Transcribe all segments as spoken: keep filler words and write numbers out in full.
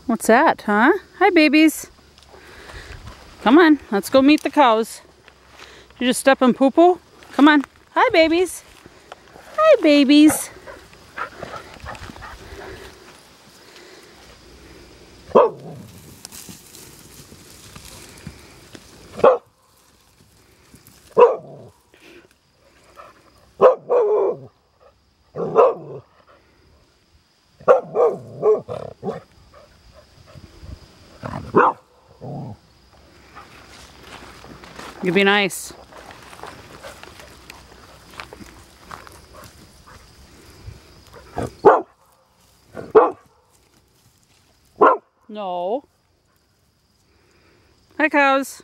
What's that, huh? Hi, babies. Come on, let's go meet the cows. You just step in poo-poo? Come on. Hi, babies. Hi, babies. You be nice. No. Hi, cows.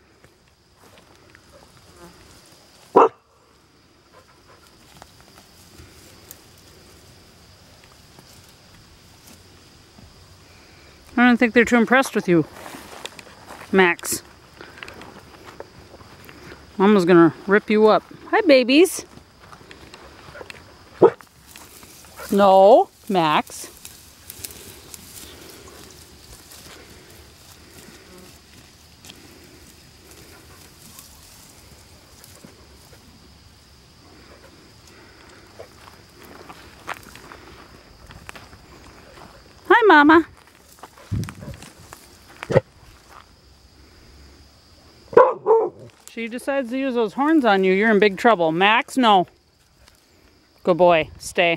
I don't think they're too impressed with you, Max. Mama's gonna rip you up. Hi, babies. No, Max. Hi, Mama. She decides to use those horns on you, you're in big trouble. Max, no. Good boy, stay.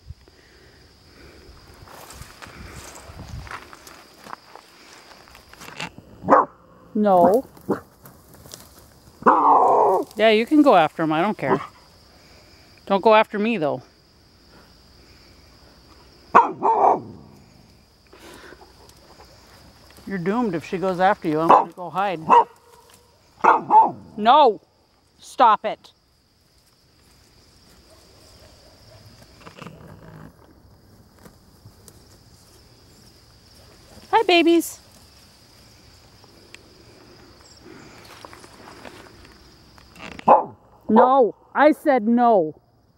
No. Yeah, you can go after him, I don't care. Don't go after me, though. You're doomed if she goes after you. I'm gonna go hide. No! Stop it. Hi, babies. No, I said no.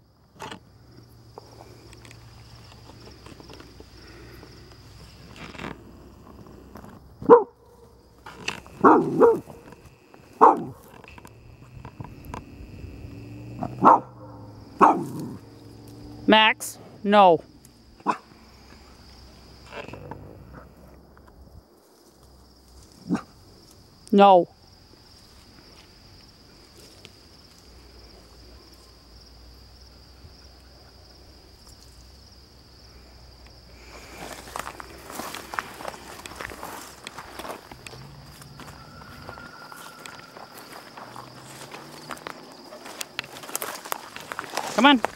Max, no. No. Come on.